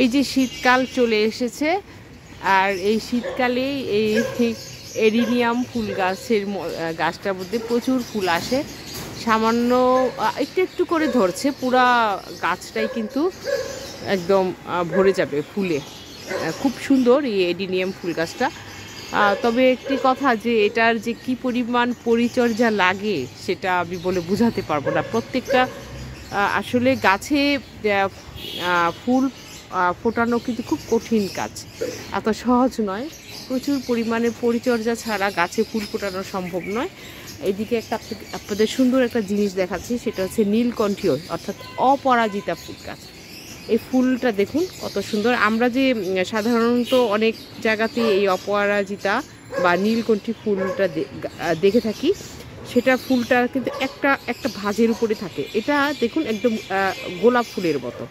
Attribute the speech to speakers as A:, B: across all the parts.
A: এই যে শীতকাল চলে এসেছে, আর এই শীতকালেই এই এডিনিয়াম ফুল গাছটার মধ্যে প্রচুর ফুল আসে। সামান্য একটু একটু করে ধরছে, পুরা গাছটাই কিন্তু একদম ভরে যাবে ফুলে। খুব সুন্দর এই এডিনিয়াম ফুল গাছটা। তবে একটি কথা, যে এটার যে কি পরিমাণ পরিচর্যা লাগে সেটা আমি বলে বোঝাতে পারবো না। প্রত্যেকটা আসলে গাছে ফুল ফোটানো কিন্তু খুব কঠিন কাজ, এত সহজ নয়। প্রচুর পরিমাণে পরিচর্যা ছাড়া গাছে ফুল ফোটানো সম্ভব নয়। এইদিকে আপনাদের সুন্দর একটা জিনিস দেখাচ্ছি, সেটা হচ্ছে নীলকণ্ঠী, অর্থাৎ অপরাজিতা ফুল গাছ। এই ফুলটা দেখুন কত সুন্দর। আমরা যে সাধারণত অনেক জায়গাতে এই অপরাজিতা বা নীলকণ্ঠী ফুলটা দেখে থাকি, সেটা ফুলটা কিন্তু একটা ভাঁজের উপরে থাকে। এটা দেখুন একদম গোলাপ ফুলের মতো,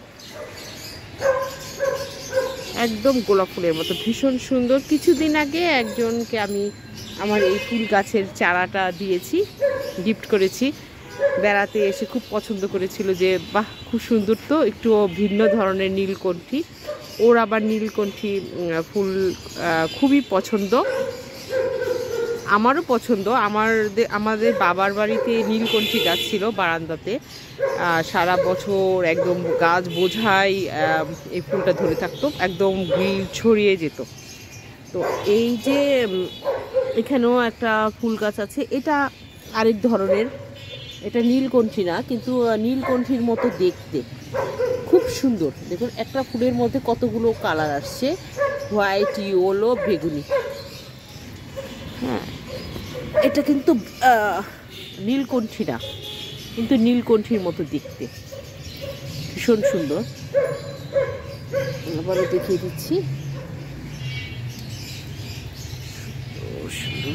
A: একদম গোলাপ ফুলের মতো, ভীষণ সুন্দর। কিছুদিন আগে একজনকে আমি আমার এই ফুল গাছের চারাটা দিয়েছি, গিফট করেছি। বেড়াতে এসে খুব পছন্দ করেছিল যে বাহ, খুব সুন্দর তো, একটু ভিন্ন ধরনের নীলকণ্ঠী। ওর আবার নীলকণ্ঠী ফুল খুবই পছন্দ, আমারও পছন্দ। আমাদের বাবার বাড়িতে নীলকণ্ঠী গাছ ছিল বারান্দাতে, সারা বছর একদম গাছ বোঝাই এই ফুলটা ধরে থাকতো, একদম গ্রিল ছড়িয়ে যেত। তো এই যে এখানেও একটা ফুল গাছ আছে, এটা আরেক ধরনের, এটা নীলকণ্ঠী না, কিন্তু নীলকণ্ঠীর মতো দেখতে, খুব সুন্দর। দেখুন একটা ফুলের মধ্যে কতগুলো কালার আসছে, হোয়াইট, ইয়েলো, বেগুনি। হ্যাঁ, এটা কিন্তু নীলকণ্ঠী না, কিন্তু নীলকণ্ঠীর মতো দেখতে, ভীষণ সুন্দর। আবারও দেখিয়ে দিচ্ছি, সুন্দর।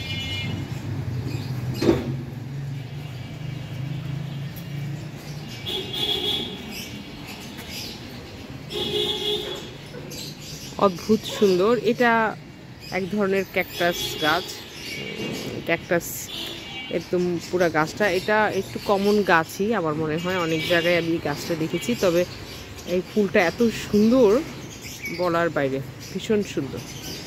A: অদ্ভুত সুন্দর। এটা এক ধরনের ক্যাকটাস গাছ, ক্যাকটাস একদম পুরা গাছটা। এটা একটু কমন গাছই আমার মনে হয়, অনেক জায়গায় আমি গাছটা দেখেছি। তবে এই ফুলটা এত সুন্দর বলার বাইরে, ভীষণ সুন্দর।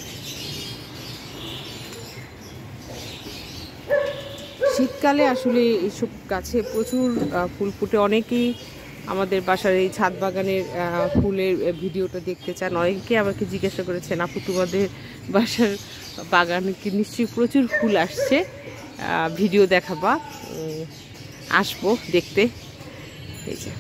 A: শীতকালে আসলে এইসব গাছে প্রচুর ফুল ফুটে। অনেকেই আমাদের বাসার এই ছাদ বাগানের ফুলের ভিডিওটা দেখতে চান। অনেকে আমাকে জিজ্ঞাসা করেছেন, আপু তোমাদের বাসার বাগানে কি নিশ্চয়ই প্রচুর ফুল আসছে, ভিডিও দেখাবা। আসবো দেখতে। এই যে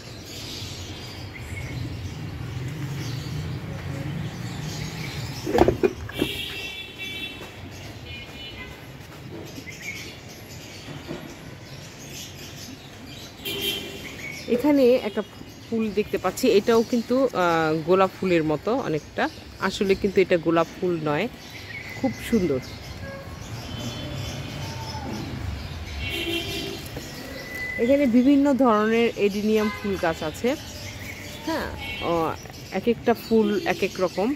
A: এখানে একটা ফুল দেখতে পাচ্ছি, এটাও কিন্তু গোলাপ ফুলের মতো অনেকটা, আসলে কিন্তু এটা গোলাপ ফুল নয়, খুব সুন্দর। এখানে বিভিন্ন ধরনের এডিনিয়াম ফুল গাছ আছে। হ্যাঁ, এক একটা ফুল এক এক রকম।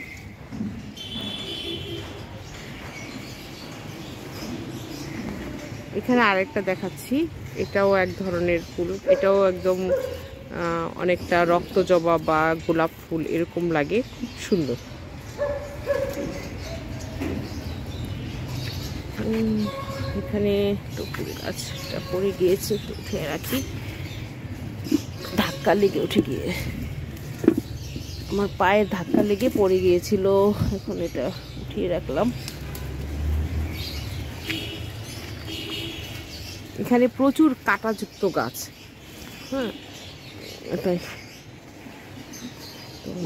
A: এখানে আরেকটা দেখাচ্ছি, এটাও এক ধরনের ফুল, এটাও একদম অনেকটা রক্ত জবা বা গোলাপ ফুল এরকম লাগে, খুব সুন্দর। এখানে টুকুর গাছটা পড়ে গিয়েছে, উঠে রাখি, ধাক্কা লেগে উঠে গিয়ে, আমার পায়ের ধাক্কা লেগে পড়ে গিয়েছিল, এখন এটা উঠিয়ে রাখলাম। এখানে প্রচুর কাঁটাযুক্ত গাছ। হ্যাঁ, এটাই তো।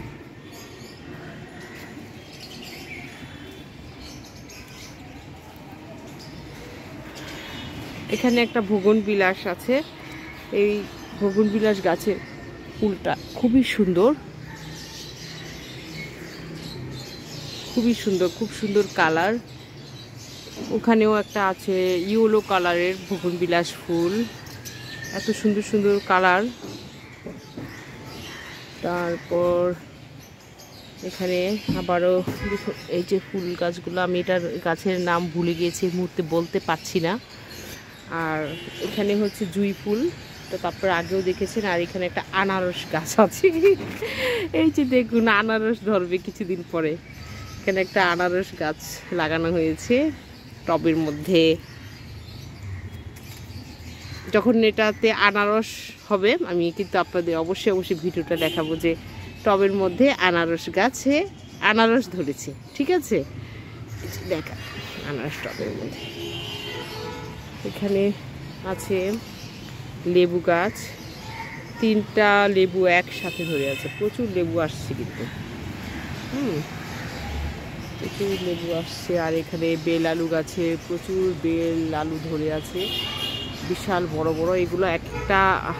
A: এখানে একটা ভগনবিলাস আছে, এই ভগনবিলাস গাছের ফুলটা খুবই সুন্দর, খুবই সুন্দর, খুব সুন্দর কালার। ওখানেও একটা আছে ইয়েলো কালারের ভগনবিলাস ফুল, এত সুন্দর সুন্দর কালার। তারপর এখানে আবারও এই যে ফুল গাছগুলো, আমি এটার গাছের নাম ভুলে গিয়েছি, এই মুহূর্তে বলতে পারছি না। আর এখানে হচ্ছে জুঁই ফুল, এটা তো আপনারা আগেও দেখেছেন। আর এখানে একটা আনারস গাছ আছে, এই যে দেখুন আনারস ধরবে কিছুদিন পরে। এখানে একটা আনারস গাছ লাগানো হয়েছে টবের মধ্যে। যখন এটাতে আনারস হবে আমি কিন্তু আপনাদের অবশ্যই ভিডিওটা দেখাবো যে টবের মধ্যে আনারস গাছে আনারস ধরেছে। ঠিক আছে, দেখা আনারস টবের মধ্যে। এখানে আছে লেবু গাছ, 3টা লেবু একসাথে ধরে আছে। প্রচুর লেবু আসছে কিন্তু, প্রচুর লেবু আসছে। আর এখানে বেল আলু গাছে প্রচুর বেল আলু ধরে আছে, বিশাল বড় বড়। এগুলো একটা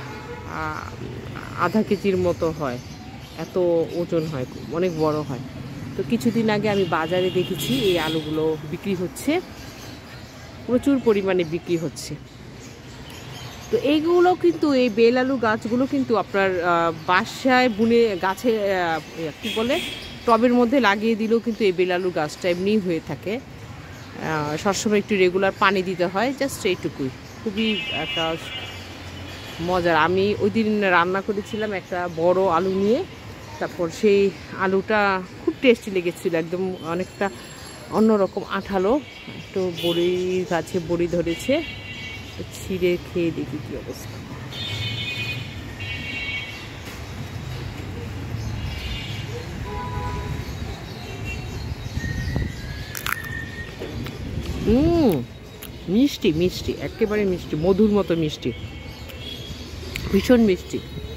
A: আধা কেজির মতো হয়, এত ওজন হয়, অনেক বড় হয়। তো কিছুদিন আগে আমি বাজারে দেখেছি এই আলুগুলো বিক্রি হচ্ছে, প্রচুর পরিমাণে বিক্রি হচ্ছে। তো এইগুলো কিন্তু এই বেল আলু গাছগুলো কিন্তু আপনার বাসায় বুনে গাছে কী বলে টবের মধ্যে লাগিয়ে দিলেও কিন্তু এই বেল আলু গাছটা এমনিই হয়ে থাকে। সবসময় একটু রেগুলার পানি দিতে হয়, জাস্ট এইটুকুই। খুবই একটা মজার। আমি ওই দিন রান্না করেছিলাম একটা বড় আলু নিয়ে, তারপর সেই আলুটা খুব টেস্টি লেগেছিলো, একদম অনেকটা অন্যরকম আঠালো। একটু বড়ি গাছে বড়ি ধরেছে, ছিঁড়ে খেয়ে দেখি কি অবস্থা। মিষ্টি মিষ্টি, একেবারে মিষ্টি, মধুর মতো মিষ্টি, ভীষণ মিষ্টি।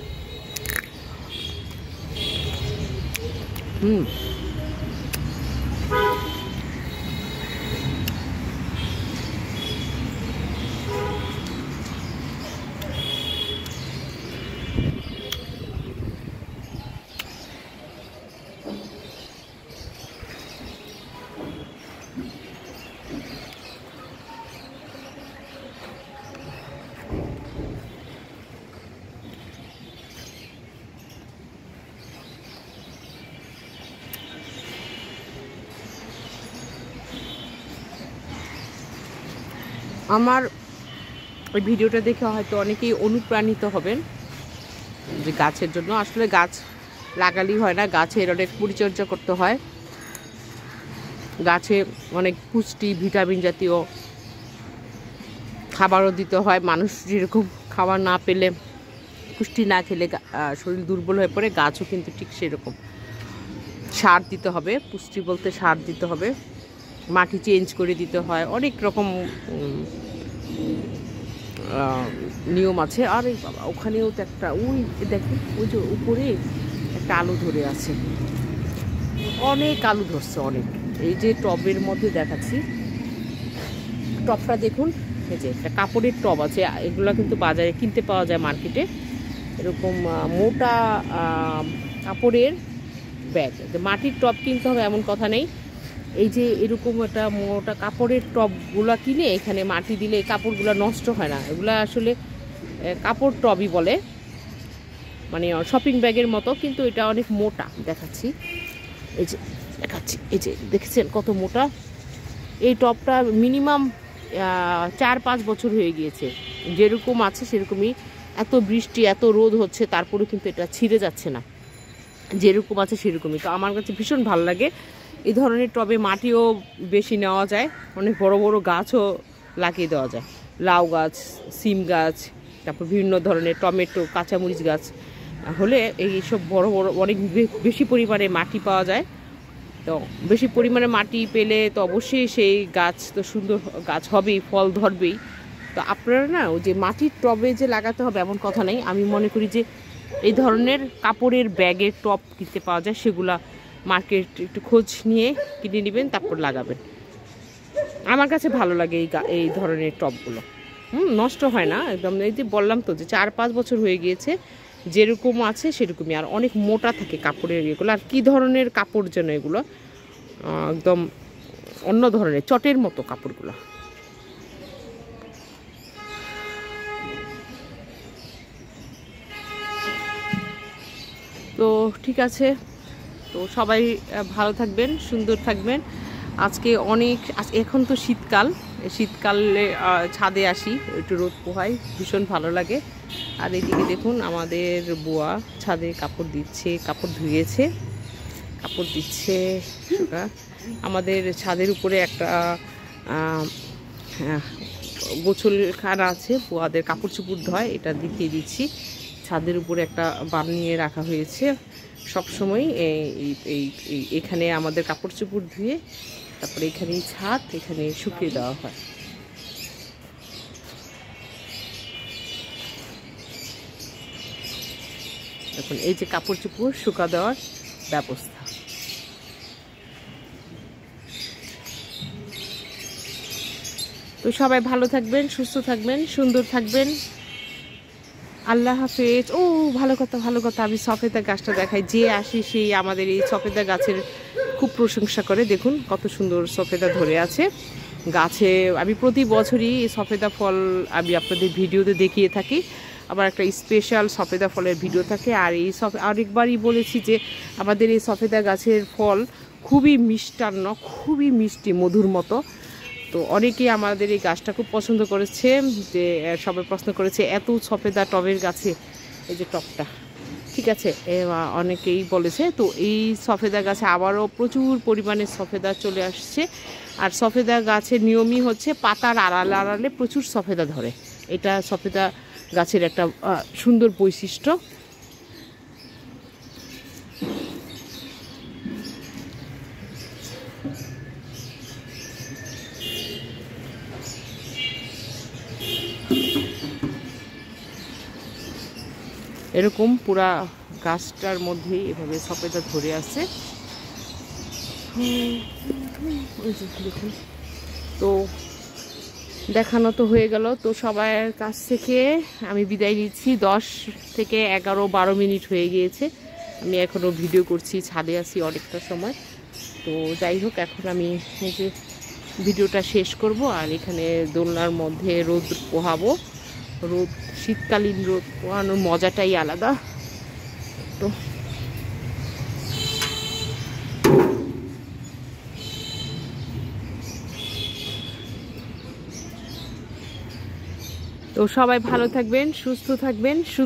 A: আমার ওই ভিডিওটা দেখে হয়তো অনেকেই অনুপ্রাণিত হবেন যে গাছের জন্য। আসলে গাছ লাগালেই হয় না, গাছের অনেক পরিচর্যা করতে হয়। গাছে অনেক পুষ্টি, ভিটামিন জাতীয় খাবারও দিতে হয়। মানুষ যেরকম খাবার না পেলে, পুষ্টি না খেলে শরীর দুর্বল হয়ে পড়ে, গাছও কিন্তু ঠিক সেরকম। সার দিতে হবে, পুষ্টি বলতে সার দিতে হবে, মাটি চেঞ্জ করে দিতে হয়, অনেক রকম নিয়ম আছে। আর এই বাবা, ওখানেও তো একটা, ওই দেখুন ওই যে উপরে একটা আলু ধরে আছে, অনেক আলু ধরছে অনেক। এই যে টবের মধ্যে দেখাচ্ছি, টবটা দেখুন, এই যে একটা কাপড়ের টব আছে। এগুলো কিন্তু বাজারে কিনতে পাওয়া যায়, মার্কেটে এরকম মোটা কাপড়ের ব্যাগ। মাটির টব কিনতে হবে এমন কথা নেই। এই যে এরকম একটা মোটা কাপড়ের টবগুলো কিনে এখানে মাটি দিলে এই কাপড়গুলো নষ্ট হয় না। এগুলো আসলে কাপড় টবই বলে, মানে শপিং ব্যাগের মতো, কিন্তু এটা অনেক মোটা। দেখাচ্ছি, এই যে দেখাচ্ছি, এই যে দেখছেন কত মোটা। এই টবটা মিনিমাম 4-5 বছর হয়ে গিয়েছে, যেরকম আছে সেরকমই। এত বৃষ্টি, এত রোদ হচ্ছে, তারপরে কিন্তু এটা ছিঁড়ে যাচ্ছে না, যেরকম আছে সেরকমই। তো আমার কাছে ভীষণ ভালো লাগে এই ধরনের টবে। মাটিও বেশি নেওয়া যায়, অনেক বড় বড় গাছও লাগিয়ে দেওয়া যায়, লাউ গাছ, সিম গাছ, তারপর বিভিন্ন ধরনের টমেটো, কাঁচামরিচ গাছ হলে এইসব বড় বড় অনেক বেশি পরিমাণে মাটি পাওয়া যায়। তো বেশি পরিমাণে মাটি পেলে তো অবশ্যই সেই গাছ তো সুন্দর গাছ হবেই, ফল ধরবেই। তো আপনারা না ওই যে মাটির টবে যে লাগাতে হবে এমন কথা নেই। আমি মনে করি যে এই ধরনের কাপড়ের ব্যাগের টব কিনতে পাওয়া যায়, সেগুলা মার্কেট একটু খোঁজ নিয়ে কিনে নেবেন, তারপর লাগাবেন। আমার কাছে ভালো লাগে এই ধরনের টবগুলো, নষ্ট হয় না একদম। এই যে বললাম তো যে 4-5 বছর হয়ে গিয়েছে, যেরকম আছে সেরকমই। আর অনেক মোটা থাকে কাপড়ের এগুলো। আর কী ধরনের কাপড় যেন এগুলো, একদম অন্য ধরনের চটের মতো কাপড়গুলো। তো ঠিক আছে, তো সবাই ভালো থাকবেন, সুন্দর থাকবেন। আজকে অনেক, এখন তো শীতকাল, শীতকালে ছাদে আসি, একটু রোদ পোহাই, ভীষণ ভালো লাগে। আর এদিকে দেখুন আমাদের বুয়া ছাদে কাপড় দিচ্ছে, কাপড় ধুয়েছে, কাপড় দিচ্ছে শুকা। আমাদের ছাদের উপরে একটা গোসলখানা আছে, বুয়াদের কাপড় চোপড় ধোয়, এটা দেখিয়ে দিচ্ছি। ছাদের উপরে একটা বানিয়ে রাখা হয়েছে, সবসময় এখানে আমাদের কাপড় চোপড় ধুয়ে তারপরে এখানেই ছাদ, এখানে শুকিয়ে দেওয়া হয়। দেখুন এই যে কাপড় চোপড় শুকা দেওয়ার ব্যবস্থা। তো সবাই ভালো থাকবেন, সুস্থ থাকবেন, সুন্দর থাকবেন। আল্লাহ হাফেজ। ও ভালো কথা, ভালো কথা, আমি সফেদা গাছটা দেখাই। যে আসি সেই আমাদের এই সফেদা গাছের খুব প্রশংসা করে। দেখুন কত সুন্দর সফেদা ধরে আছে গাছে। আমি প্রতি বছরই এই সফেদা ফল আমি আপনাদের ভিডিওতে দেখিয়ে থাকি। আবার একটা স্পেশাল সফেদা ফলের ভিডিও থাকে। আর এই আরেকবারই বলেছি যে আমাদের এই সফেদা গাছের ফল খুবই মিষ্টান্ন, খুবই মিষ্টি, মধুর মতো। তো অনেকেই আমাদের এই গাছটা খুব পছন্দ করেছে, যে সবাই প্রশ্ন করেছে এত সফেদা টবের গাছে, এই যে টবটা, ঠিক আছে, অনেকেই বলেছে। তো এই সফেদা গাছে আবারও প্রচুর পরিমাণে সফেদা চলে আসছে। আর সফেদা গাছের নিয়মই হচ্ছে পাতার আড়ালে আড়ালে প্রচুর সফেদা ধরে। এটা সফেদা গাছের একটা সুন্দর বৈশিষ্ট্য। এরকম পুরা গাছটার মধ্যেই এভাবে সফেদা ধরে আছে। দেখুন, তো দেখানো তো হয়ে গেল। তো সবার কাছ থেকে আমি বিদায় নিচ্ছি। 10 থেকে 11-12 মিনিট হয়ে গিয়েছে, আমি এখনও ভিডিও করছি, ছাদে আছি অনেকটা সময়। তো যাই হোক, এখন আমি এই যে ভিডিওটা শেষ করব। আর এখানে দোলনার মধ্যে রোদ পোহাবো। রোদ, শীতকালীন রোদ পোহানোর মজাটাই আলাদা। তো সবাই ভালো থাকবেন, সুস্থ থাকবেন।